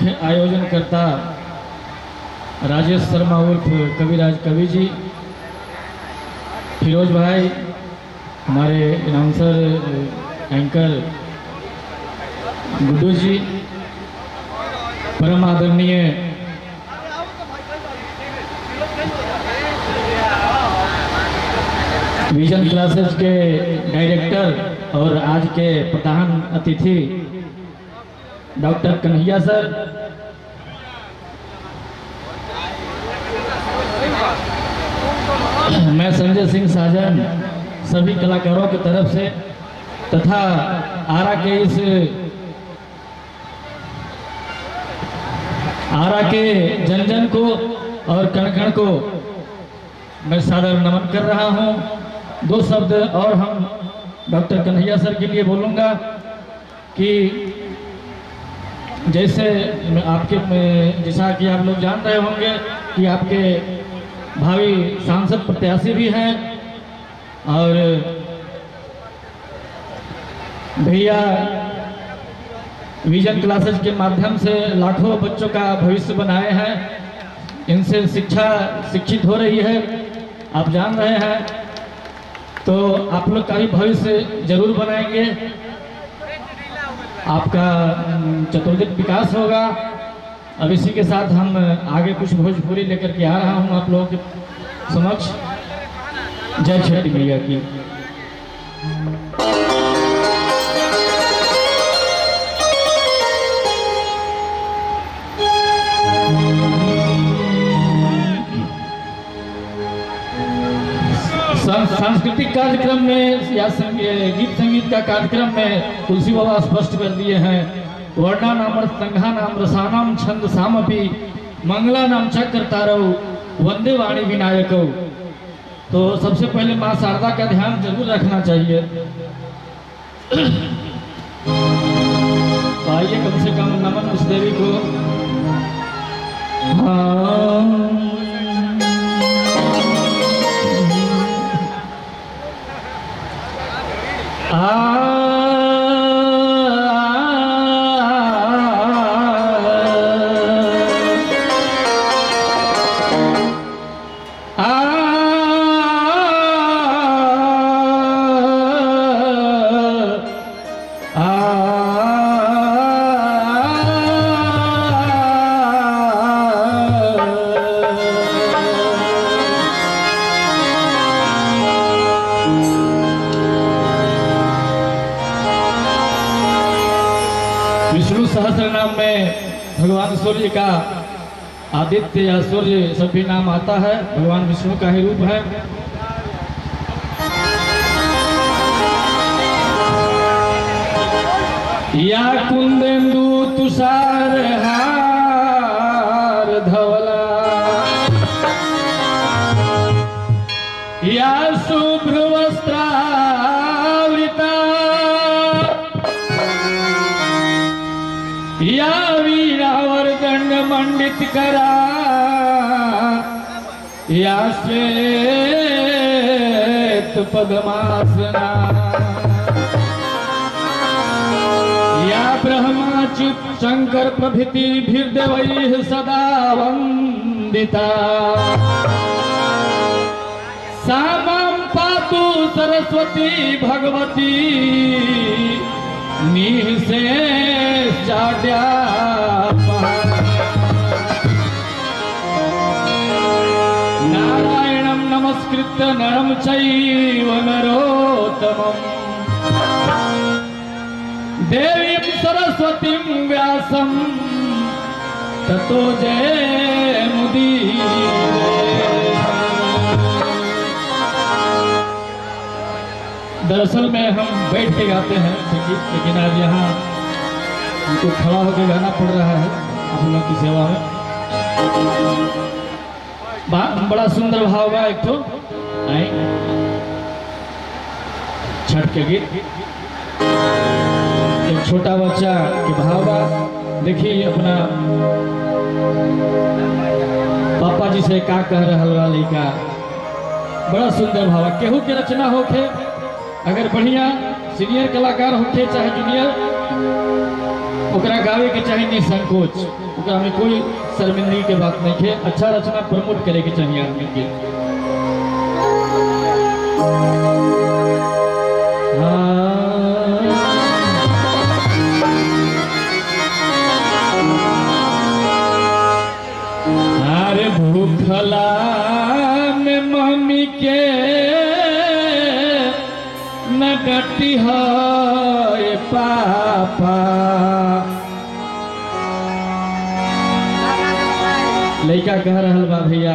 मुख्य आयोजनकर्ता राजेश शर्मा उर्फ कविराज कवि जी, फिरोज भाई, हमारे अनाउंसर एंकर गुड्डू जी, परम आदरणीय विजन क्लासेस के डायरेक्टर और आज के प्रधान अतिथि डॉक्टर कन्हैया सर, मैं संजय सिंह साजन सभी कलाकारों की तरफ से तथा आरा के जन जन को और कण कण को मैं सादर नमन कर रहा हूं। दो शब्द और हम डॉक्टर कन्हैया सर के लिए बोलूंगा कि जैसा कि आप लोग जान रहे होंगे कि आपके भावी सांसद प्रत्याशी भी हैं और भैया विजन क्लासेस के माध्यम से लाखों बच्चों का भविष्य बनाए हैं, इनसे शिक्षा शिक्षित हो रही है, आप जान रहे हैं, तो आप लोग का भी भविष्य जरूर बनाएंगे, आपका चतुर्दिक विकास होगा। अब इसी के साथ हम आगे कुछ भोजपुरी लेकर के आ रहा हूं आप लोगों के समक्ष। जय छठी मैया की। सांस्कृतिक कार्यक्रम में या गीत संगीत का कार्यक्रम में तुलसी बाबा स्पष्ट कर दिए हैं, वर्णा नाम संघा नाम रसानाम छंद सामपि मंगला नाम चक्र तारव वंदे वाणी विनायक। तो सबसे पहले मां शारदा का ध्यान जरूर रखना चाहिए। तो आइए कम से कम नमन उस देवी को। विष्णु सहस्त्र नाम में भगवान सूर्य का आदित्य या सूर्य सभी नाम आता है, भगवान विष्णु का ही रूप है। या कुंदेन्दु तुषार हार धवला, या शुभ्र वस्त्रावृता, या वीणावर्दंड मंडित करा, या श्वेत पद्मासना, या ब्रह्माच्युत शंकर प्रभृति भीर्देवैः सदा वंदिता, सा मां पातु सरस्वती भगवती निःशेषाढ्या। नारायणं नमस्कृत्य नरं चैव नरोत्तमम्, देवीं सरस्वतीं व्यासं ततो जयमुदीरये। दरअसल में हम बैठ के गाते हैं संगीत, लेकिन आज यहाँ हमको खड़ा होकर गाना पड़ रहा है आप लोगों की सेवा में। बड़ा सुंदर भाव बा एक तो छठ के गीत, एक छोटा बच्चा के भाव बा। देखिए अपना पापा जी से का कह रहा लड़का, बड़ा सुंदर भाव। केहू के रचना होके अगर बढ़िया सीनियर कलाकार होके चाहे जूनियर, ओकरा गावे के चाहिए निसंकोच, ओकरा में कोई शर्मिंदगी के बात नहीं है। अच्छा रचना प्रमोट करे के चाहिए आदमी के। अरे भूखला में मम्मी के न डटी है पापा, लड़का कह रहल बा भैया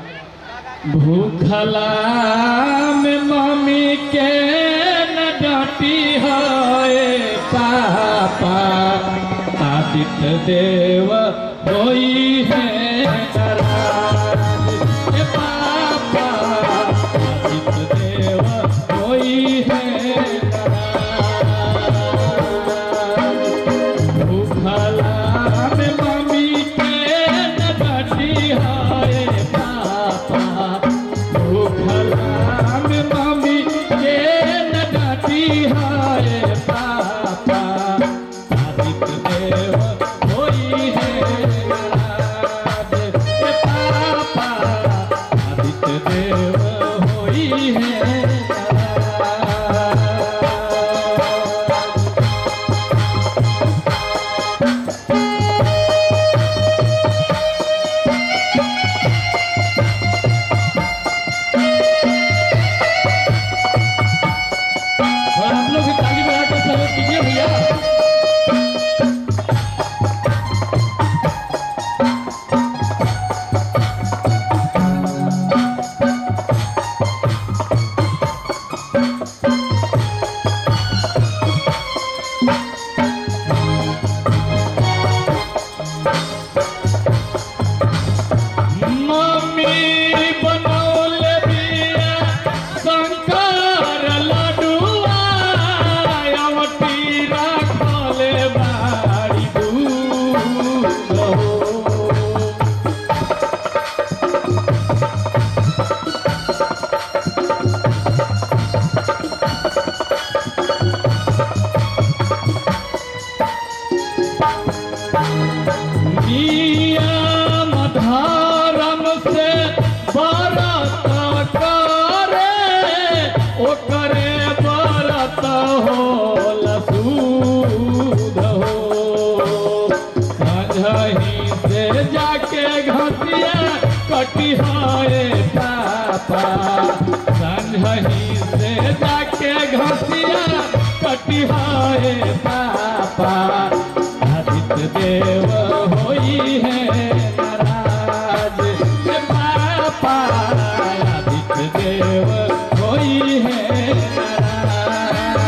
भूखला में मम्मी के न डटी है पापा, आदित्य देव होई है नाराज ए पापा, आदित्य देव होई है नाराज। भूखला में मम्मी के न डटी है पापा, भूखला में मम्मी के न डटी है पापा, आदित्य देव होई है नाराज ए पापा, आदित्य देव होई है नाराज। और आप लोग भी ताली बजाकर सहयोग कीजिए भैया। मम्मी बनौले बिया शंकर लड्डुआ, अवटी राखले बाड़ी दूध हो। नियम धर्म से व्रत करे, ओकरे व्रत होला सूद हो। संझही से जाके घसिया कटी है पापा, संझही से जाके घसिया कटी है पापा, आदित्य देव होई है नाराज ए पापा, आदित्य देव होई है नाराज।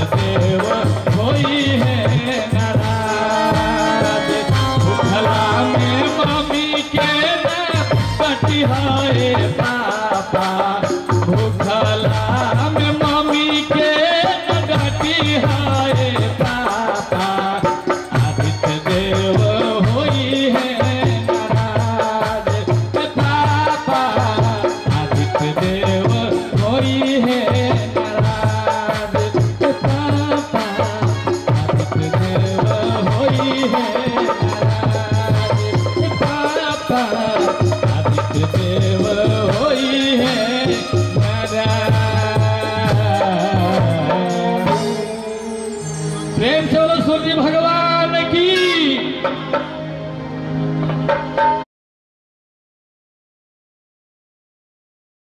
देव होई है नाराज। भूखला में मम्मी के न कटिहाए पापा, भूखला में मम्मी के न कटिहाए पापा। आदित्य देव होई है नाराज पापा, आदित्य देव होई है नाराज पापा, आदित्य देव होई है नाराज पापा, आदित्य देव होई है नाराज। प्रेम से बोलो सूर्य भगवान की।